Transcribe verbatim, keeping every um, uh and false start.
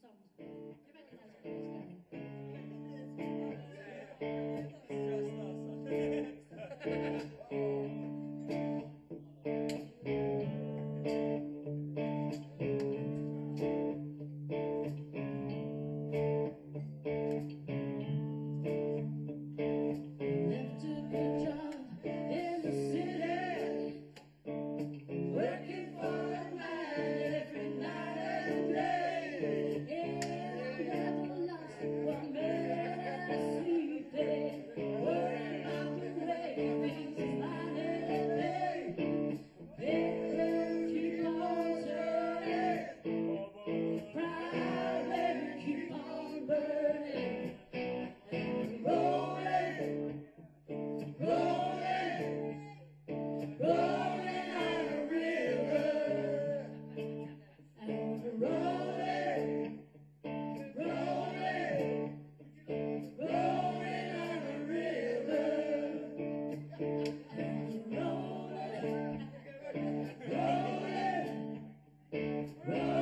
songs. You recognize it when left a good job in the city, working for a man every night and day. Yeah, I never lost one minute of sleep, worrying about the way things is mine and day. Baby, keep on turning, proud baby, keep on burning, rolling, rolling, rolling on a river, and rolling, rolling, rolling on a river, and rolling, rolling, rolling.